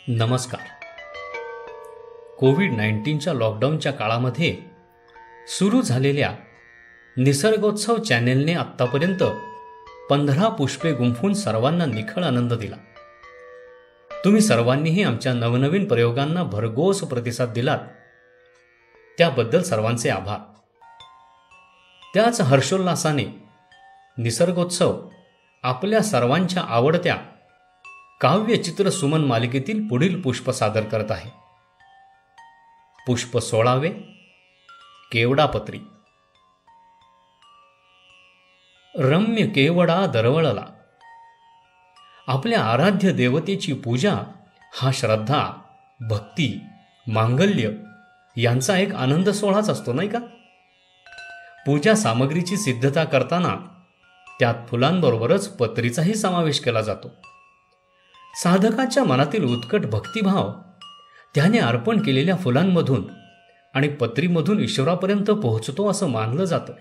नमस्कार. कोविड-19च्या लॉकडाऊनच्या काळामध्ये सुरू झालेल्या निसर्गोत्सव चॅनेलने आत्तापर्यंत 15 पुष्पे गुंफून सर्वांना निखळ आनंद दिला. तुम्ही सर्वांनीही आमच्या नवनवीन प्रयोगांना भरघोस प्रतिसाद दिलात, त्याबद्दल सर्वांचे आभार. त्याच हर्षोल्लासाने निसर्गोत्सव आपल्या सर्वांच्या आवडत्या काव्यचित्र सुमन मालिकेतील पुढील पुष्प सादर करत आहे. पुष्प 16वे, केवडापत्री. रम्य केवडा दरवळला. आपल्या आराध्य देवतेची पूजा हा श्रद्धा, भक्ती, मांगल्य यांचा एक आनंद सोहळाच असतो, नाही का? पूजा सामग्रीची सिद्धता करताना त्यात फुलांबरोबरच पत्रीचाही समावेश केला जातो. साधकाच्या मनातील उत्कट भक्तिभाव त्याने अर्पण केलेल्या फुलांमधून आणि पत्रीमधून ईश्वरापर्यंत पोहोचतो असं मानलं जातं.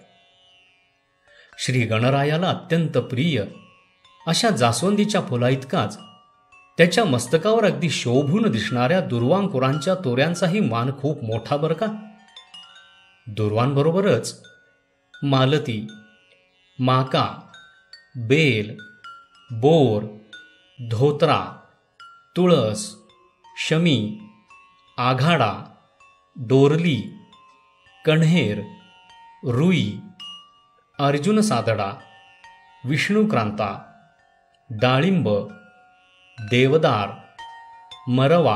श्री गणरायाला अत्यंत प्रिय अशा जास्वंदीच्या फुलाइतकाच त्याच्या मस्तकावर अगदी शोभून दिसणाऱ्या दुर्वांकुरांच्या तोऱ्यांचाही मान खूप मोठा बरं का. दुर्वांबरोबरच मालती, माका, बेल, बोर, धोत्रा, तुळस, शमी, आघाडा, डोरली, कण्हेर, रुई, अर्जुन सादडा, विष्णुक्रांता, डाळिंब, देवदार, मरवा,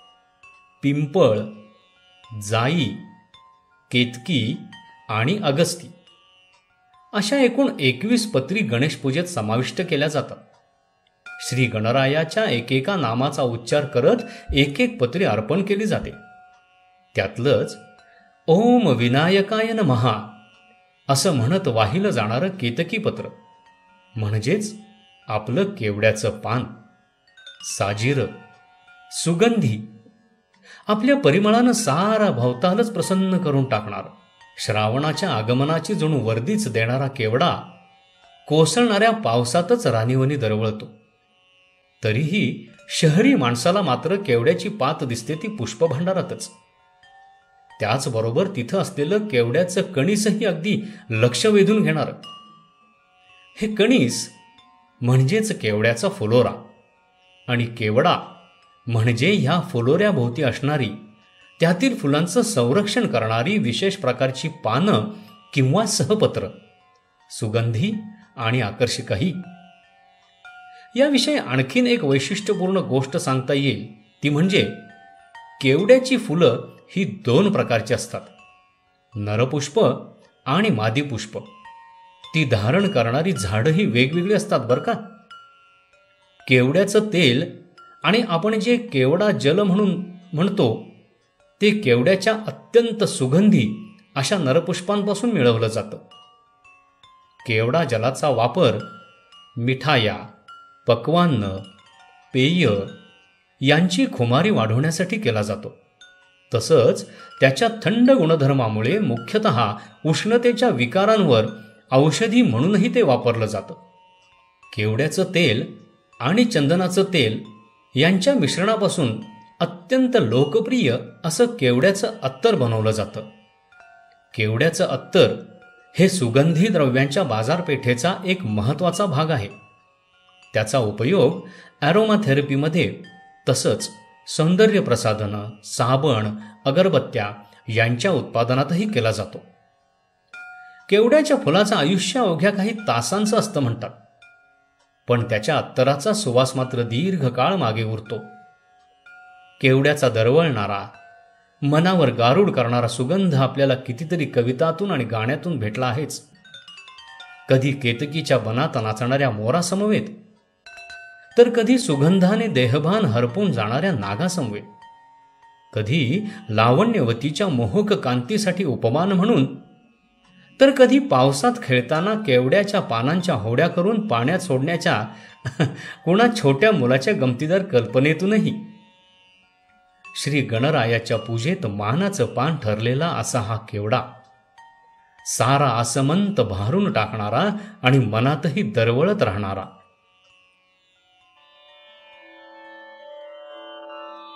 पिंपळ, जाई, केतकी आणि अगस्ती अशा एकूण 21 पत्री गणेश पूजेत समाविष्ट केल्या जातात. श्री गणरायाच्या एकेका नामाचा उच्चार करत एक एक पत्री अर्पण केली जाते. त्यातलंच ओम विनायकाय नमः असं म्हणत वाहिलं जाणारं केतकी पत्र म्हणजेच आपलं केवड्याचं पान, साजिरं, सुगंधी, आपल्या परिमळानं सारा भवतालच प्रसन्न करून टाकणार, श्रावणाच्या आगमनाची जणू वर्दीच देणारा केवडा कोसळणाऱ्या पावसातच राणीवनी दरवळतो. तरीही शहरी माणसाला मात्र केवड्याची पात दिसते ती पुष्पभांडारातच. त्याचबरोबर तिथं असलेलं केवड्याचं कणीसही अगदी लक्ष वेधून घेणार. हे कणीस म्हणजेच केवड्याचा फुलोरा आणि केवडा म्हणजे ह्या फुलोऱ्याभोवती असणारी, त्यातील फुलांचं संरक्षण करणारी विशेष प्रकारची पानं किंवा सहपत्र, सुगंधी आणि आकर्षकही. याविषयी आणखीन एक वैशिष्ट्यपूर्ण गोष्ट सांगता येईल, ती म्हणजे केवड्याची फुलं ही 2 प्रकारची असतात, नरपुष्प आणि मादीपुष्प. ती धारण करणारी झाडंही वेगवेगळी असतात बरं का. केवड्याचं तेल आणि आपण जे केवडा जल म्हणून म्हणतो ते केवड्याच्या अत्यंत सुगंधी अशा नरपुष्पांपासून मिळवलं जातं. केवडा जलाचा वापर मिठाया, पक्वान्न, पेय यांची खुमारी वाढवण्यासाठी केला जातो. तसंच त्याच्या थंड गुणधर्मामुळे मुख्यतः उष्णतेच्या विकारांवर औषधी म्हणूनही ते वापरलं जातं. केवड्याचं तेल आणि चंदनाचं तेल यांच्या मिश्रणापासून अत्यंत लोकप्रिय असं केवड्याचं अत्तर बनवलं जातं. केवड्याचं अत्तर हे सुगंधी द्रव्यांच्या बाजारपेठेचा एक महत्त्वाचा भाग आहे. त्याचा उपयोग ॲरोमा थेरपीमध्ये तसंच सौंदर्य प्रसाधनं, साबण, अगरबत्त्या यांच्या उत्पादनातही केला जातो. केवड्याच्या फुलाचं आयुष्य अवघ्या काही तासांचं असतं म्हणतात, पण त्याच्या अत्तराचा सुवास मात्र दीर्घकाळ मागे उरतो. केवड्याचा दरवळणारा, मनावर गारूड करणारा सुगंध आपल्याला कितीतरी कवितातून आणि गाण्यातून भेटला आहेच. कधी केतकीच्या वनात नाचणाऱ्या मोरासमवेत, तर कधी सुगंधाने देहभान हरपून जाणाऱ्या नागासमवेत, कधी लावण्यवतीच्या मोहक कांतीसाठी उपमान म्हणून, तर कधी पावसात खेळताना केवड्याच्या पानांच्या होड्या करून पाण्यात सोडण्याच्या कोणा छोट्या मुलाच्या गमतीदार कल्पनेतूनही. श्री गणरायाच्या पूजेत मानाचं पान ठरलेला असा हा केवडा सारा आसमंत भारून टाकणारा आणि मनातही दरवळत राहणारा.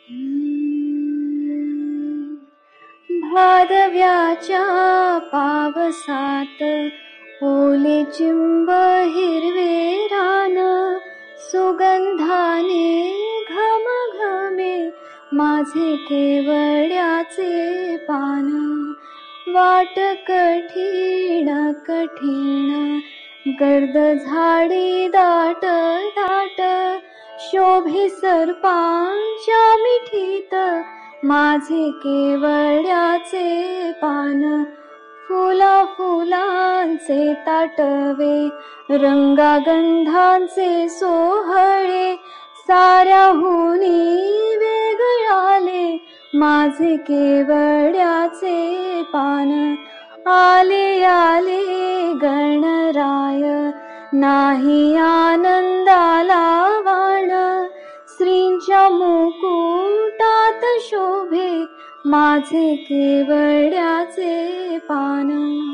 भादव्याच्या पावसात ओले चिंब हिरवे रान, सुगंधाने घमघमे माझे केवड्याचे पान. वाट कठीण कठीण गर्द झाडी दाट दाट, शोभे सर्पांच्या मिठीत माझे केवड्याचे पान. फुला फुलांचे ताटवे रंगागंधांचे सोहळे, साऱ्याहुनी वेगळाले माझे केवड्याचे पान. आले आले गणराय नाही आनंदाला वाण, श्रींच्या मुकुटात शोभे माझे केवड्याचे पान.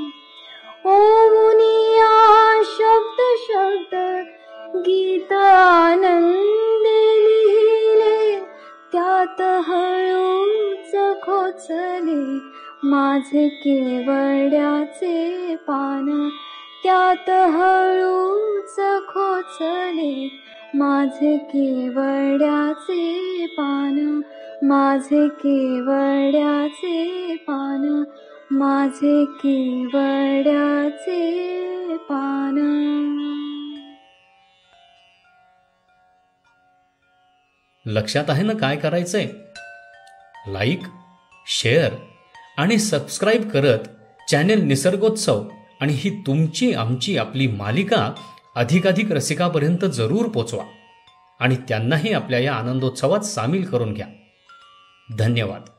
ओमुनिया शब्द शब्द गीत आनंदे लिहिले, त्यात हळूच खोचले माझे केवड्याचे पान. त्यात हळूच खोचले माझे केवड्याचे पान. माझे केवड्याचे पान. माझे केवड्याचे पान. लक्षात आहे ना काय करायचंय? लाईक, शेअर आणि सबस्क्राईब करत चॅनेल निसर्गोत्सव आणि ही तुमची आमची आपली मालिका अधिकाधिक रसिकापर्यंत जरूर पोचवा आणि त्यांनाही आपल्या या आनंदोत्सवात सामील करून घ्या. धन्यवाद.